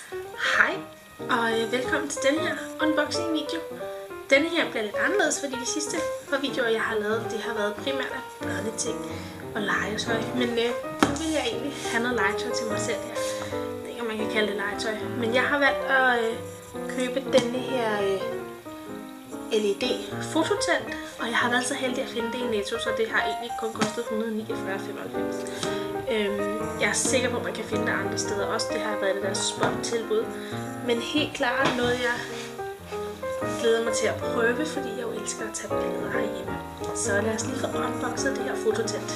Hej og velkommen til denne her unboxing video. Denne her bliver lidt anderledes, fordi de sidste par videoer jeg har lavet, det har været primært af børneting og legetøj. Men nu vil jeg egentlig have noget legetøj til mig selv her. Jeg ved ikke om man kan kalde det legetøj, men jeg har valgt at købe denne her LED fototant, og jeg har været så heldig at finde det i Netto, så det har egentlig kun kostet 149,95. Jeg er sikker på, at man kan finde det andre steder også. Det har været det der spot-tilbud. Men helt klart noget, jeg glæder mig til at prøve, fordi jeg jo elsker at tage billeder herhjemme. Så lad os lige få unboxet det her fototant.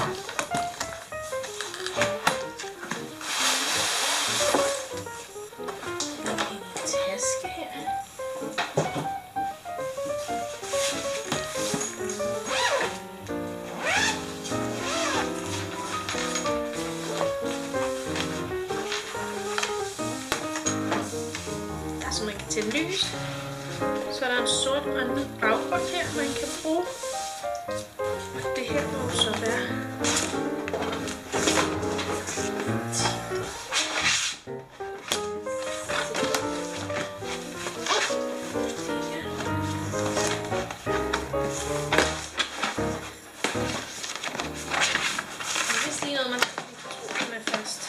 Så man kan tænde lys. Så er der en sort og en hvid baggrund her, man kan bruge. Og det her må så være vist lige noget, man skal med først.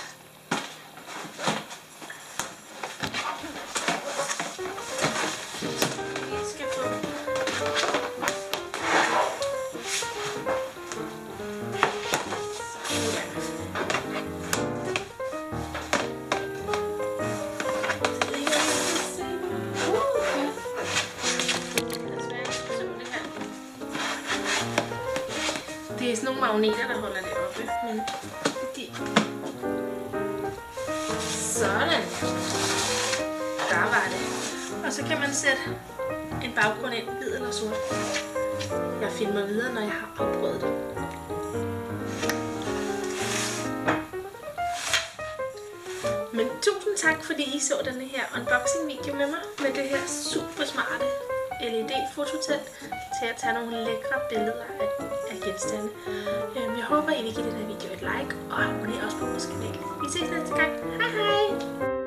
Det er sådan nogle magneter, der holder det oppe, men sådan. Der var det. Og så kan man sætte en baggrund ind, hvid eller sort. Jeg filmer videre, når jeg har afprøvet det. Men tusind tak, fordi I så denne her unboxing video med mig, med det her super smarte LED-fototant til at tage nogle lækre billeder af genstande. Jeg håber, I vil give den her video et like, og abonner også på vores kanal. Vi ses næste gang. Hej hej!